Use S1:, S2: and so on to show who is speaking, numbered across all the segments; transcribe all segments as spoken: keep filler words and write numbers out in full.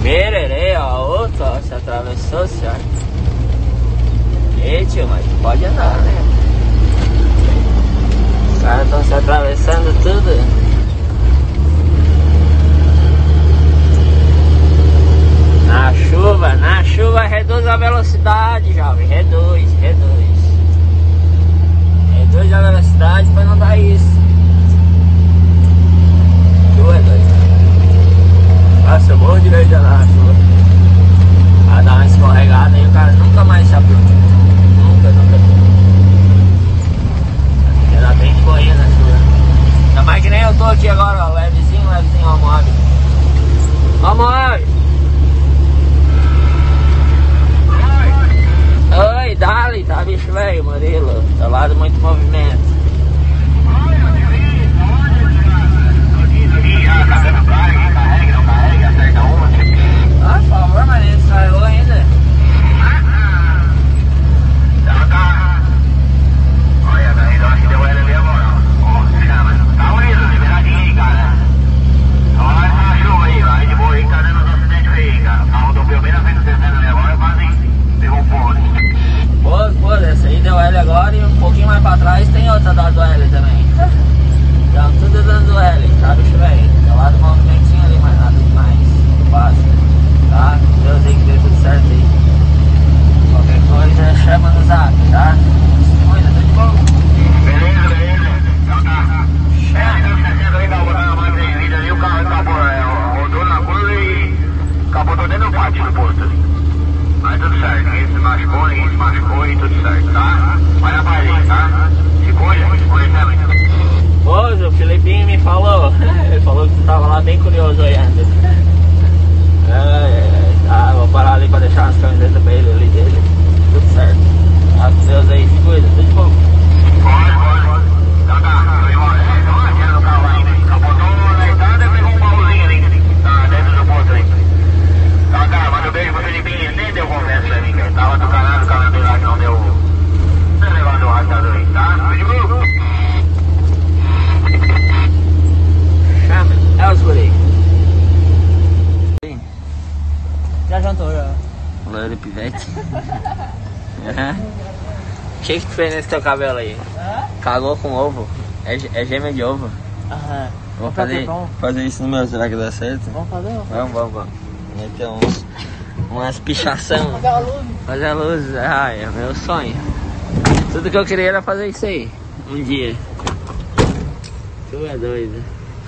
S1: Mererê, ó, outro, ó, se atravessou, senhor. Ei, tio, mas pode andar, né? Os caras estão se atravessando tudo. Na chuva, na chuva reduz a velocidade, jovem. Reduz, reduz. Reduz a velocidade pra não dar isso. Tu é doido. Nossa, eu morro de medo de andar na chuva. Vai dar uma escorregada e o cara nunca mais se abriu. Nunca, nunca. Ainda bem de boinha na chuva. Ainda mais que nem eu tô aqui agora, ó. Levezinho, levezinho, ó, Moab. Ó, Moab. Oi, dali, tá bicho velho, Murilo. Tá lá de muito movimento. Ah, por favor, mas ele saiu ainda. Olha, daí eu acho que deu ele ali agora. Ó, chama. Tá unido, liberadinho aí, cara. Olha essa chuva aí, vai de boa aí, tá dando uns acidentes aí, cara. O carro do meu bem na frente do descendo ali agora, quase pegou fogo. Boa, boa, essa aí deu L agora e um pouquinho mais pra trás tem outra dando L também. Então tudo dando L, tá bicho velho? Tá lá do movimentinho ali, mas nada demais. Básico, tá? Deus aí que deu tudo certo aí. Qualquer coisa chama no zap, tá? Coisa, tá de boa? Beleza, beleza. Então tá. Chama. Deus descendo aí, tava botando a mais em vida ali, o carro acabou, é, rodou na curva e acabou todo dentro do pátio do posto ali. Mas tudo certo, ninguém se machucou, ninguém se machucou e tudo certo, tá? Vai na paz aí, tá? Se cuida, se cuida também. Ô, o Filipinho me falou, ele falou que tu tava lá bem curioso olhando. É, é, tá, vou parar ali pra deixar umas camisetas pra ele ali dele. Tudo certo. Tá com Deus aí, se cuida, tudo de bom. Pode, pode, pode. Então tá, tô embora. É, tô aqui no carro ainda. Capotou na estrada e pegou um baúzinho ali. Tá dentro do posto aí. Então tá, manda um beijo pro Filipinho. Nem deu conversa pra mim, cara. Tava do canal, o canal dele lá que não deu. Não deu levado o rastador aí, tá? Tudo de bom. Chama, é os guri.
S2: Já jantou, já.
S1: Loiro pivete. Uhum. O que que tu fez nesse teu cabelo aí?
S2: Hã?
S1: Cagou com ovo. É, é gêmea de ovo.
S2: Aham.
S1: Vamos fazer, fazer isso no meu, será que dá certo?
S2: Vamos fazer?
S1: Vamos, vamos, vamos. Meter uns, umas pichação.
S2: Fazer a luz.
S1: Fazer a luz, ai, é meu sonho. Tudo que eu queria era fazer isso aí. Um dia. Tu é doido.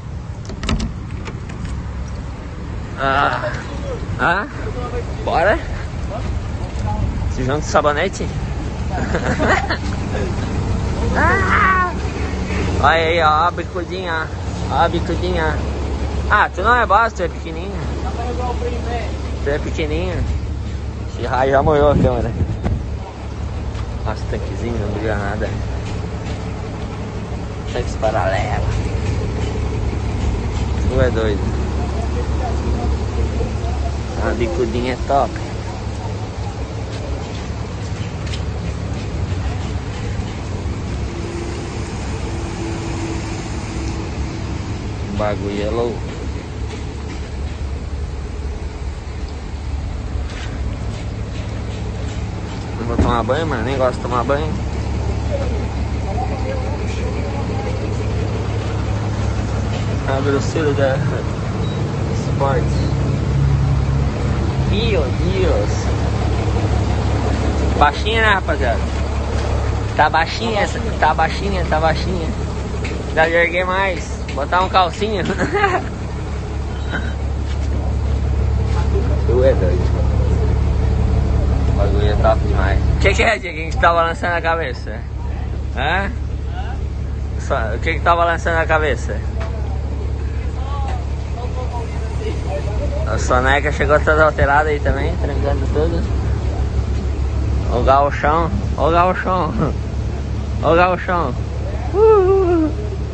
S1: Ah. Ah? Bora? Se junta o sabonete? Ah! Olha aí, ó, a bicudinha. Ó, a bicudinha. Ah, tu não é bosta, tu é pequenininho. Tu é pequenininho. Esse raio já molhou a câmera. Nossa, tanquezinho, não brilha nada. Tanques paralelo. Tu é doido. A bicudinha é top. O bagulho é louco. Não vou tomar banho, mano. Nem gosto de tomar banho. A grosseira da esporte. Meu Deus. Baixinha, né, rapaziada? Tá baixinha essa. Tá baixinha, tá baixinha. Já erguei mais. Botar um calcinho. Tu é doido. O bagulho é top demais. O que, que é, Diego? Que a gente tá balançando a cabeça? Hã? O que que tá balançando a cabeça? A soneca chegou toda alterada aí também, trancando tudo. O gauchão, o gauchão, o gauchão. Uh!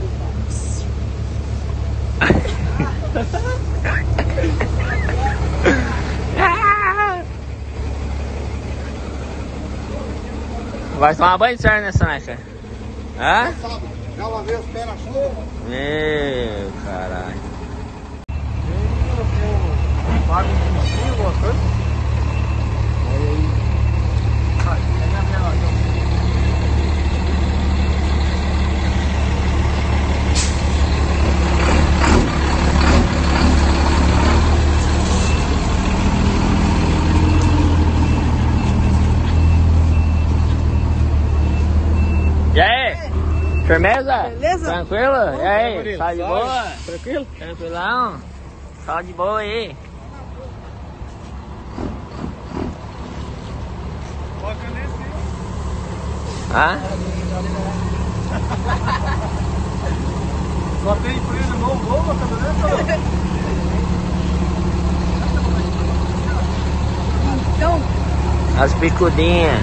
S1: Vai tomar banho de sarna, né, soneca? Hã?
S3: Já lavei os pés na chuva.
S1: Meu caralho.
S3: Pago alguma coisa?
S2: E aí? Firmeza?
S4: Beleza?
S2: Tranquilo? E aí?
S3: Murilo,
S2: Tá de
S3: suave?
S2: boa?
S3: Tranquilo?
S2: Tranquilão? Tá de boa aí?
S3: Foca nesse.
S2: Hã?
S3: Só tem freio no gol, a caminhonete?
S4: Então,
S2: As bicudinhas.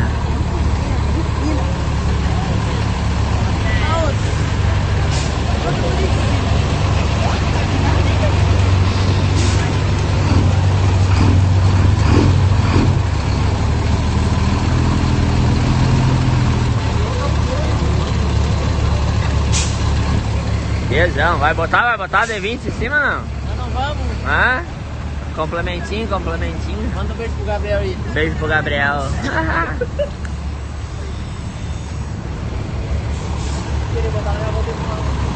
S2: Belezão, vai botar, vai botar D vinte em cima não?
S4: nós não vamos.
S2: Hã? Complementinho, complementinho.
S4: Manda um beijo pro Gabriel aí.
S2: Beijo pro Gabriel.
S4: Queria botar na minha volta de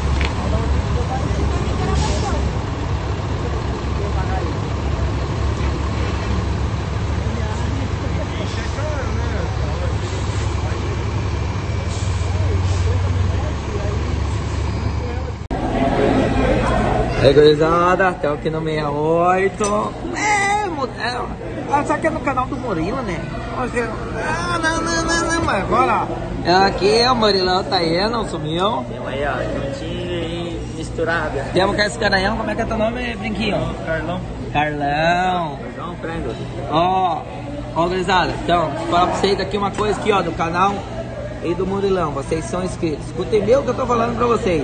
S2: Aí, gurizada, estamos aqui no sessenta e oito. É, mo- é, ah, só que é no canal do Murilo, né? Você- Ah, não, não, não, não, mas agora, ó. Aqui é o Murilão, tá aí, não sumiu. Temos aí, ó, juntinho e misturado. Temos com esse caranhão, como é que é teu nome, Brinquinho?
S3: Carlão.
S2: Carlão. Carlão, prendo. Ó, ó, gurizada, então, vou falar pra vocês aqui uma coisa aqui, ó, do canal e do Murilão. Vocês são inscritos. Escutem bem o que eu tô falando pra vocês.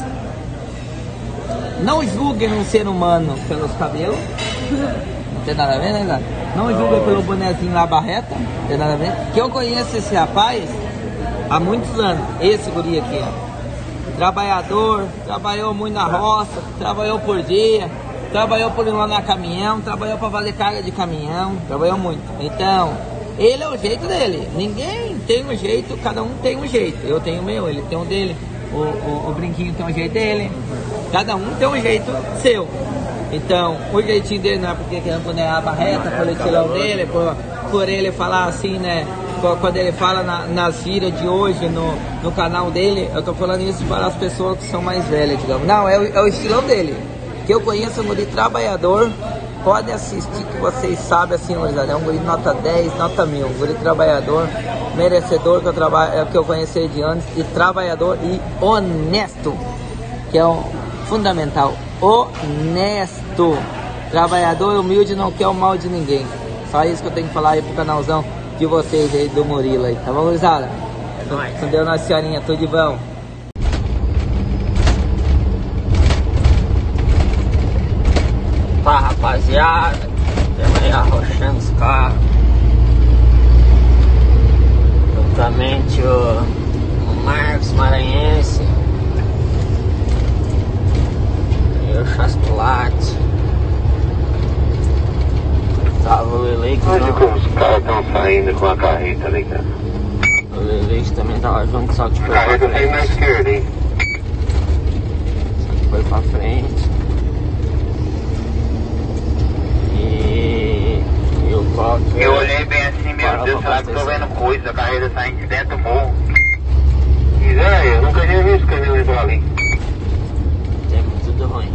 S2: Não julguem um ser humano pelos cabelos. Não tem nada a ver, né, cara? Não julguem pelo bonezinho lá, barreta. Não tem nada a ver. Que eu conheço esse rapaz há muitos anos. Esse guri aqui, ó. Trabalhador, trabalhou muito na roça, trabalhou por dia, trabalhou por ir lá na caminhão, trabalhou para valer carga de caminhão, trabalhou muito. Então, ele é o jeito dele. Ninguém tem um jeito, cada um tem um jeito. Eu tenho o meu, ele tem o dele. O, o, o Brinquinho tem um jeito dele. Cada um tem um jeito seu. Então, o jeitinho dele não é porque quer boné a barreta, por estilão dele, por, por ele falar assim, né? Quando ele fala na, nas gírias de hoje no, no canal dele, eu tô falando isso para as pessoas que são mais velhas, digamos. Não, é o, é o estilão dele. Que eu conheço um guri trabalhador. Pode assistir que vocês sabem assim, gurizada. É um guri nota dez, nota mil. Um guri trabalhador, merecedor que eu, trabalho, que eu conheci de anos. E trabalhador e honesto. Que é o fundamental. Honesto. Trabalhador humilde, não quer o mal de ninguém. Só isso que eu tenho que falar aí pro canalzão de vocês aí, do Murilo aí. Tá bom, gurizada? Com Deus, Nossa Senhorinha, tudo de bom. Tá, rapaziada, estamos aí arrochando os carros. Juntamente o, o Marcos Maranhense e o Chasculate. Tava o Lele que
S1: Onde
S2: não...
S1: que os caras estão saindo com a carreta ali, cara?
S2: O Lele que também tava junto, só que
S1: A
S2: foi pra
S1: carreta tem na
S2: frente.
S1: esquerda, hein?
S2: Só que foi pra frente. E, e o Coque...
S1: Eu olhei bem assim, meu
S2: Parou
S1: Deus,
S2: pra
S1: será que tô
S2: abastecer.
S1: vendo coisa? A carreta saindo de dentro do morro. E é, eu nunca tinha visto esse caminhão igual ali.
S2: Tem tudo ruim.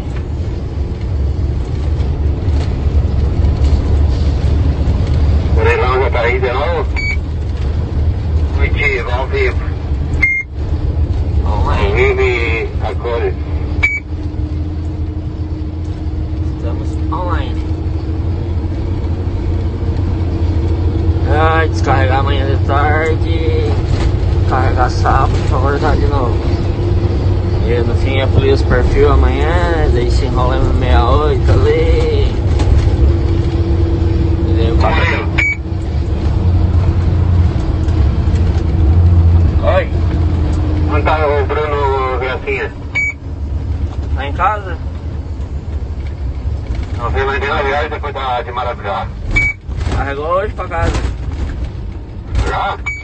S1: O leilão já tá aí de novo? Mentira, ao vivo.
S2: Vamos
S1: Ao
S2: aí.
S1: vivo e a cores.
S2: Estamos online. Ah, descarregar amanhã de tarde. Carregar sábado pra voltar de novo. E no fim é polir os perfil amanhã. Daí se enrola no sessenta e oito ali. E daí eu
S1: Murilo.
S2: Oi,
S1: Onde tá o Bruno Gracinha?
S2: tá em casa?
S1: Não vi mais dele, aliás, depois da, de Marabjá.
S2: Carregou hoje pra casa.
S1: Já?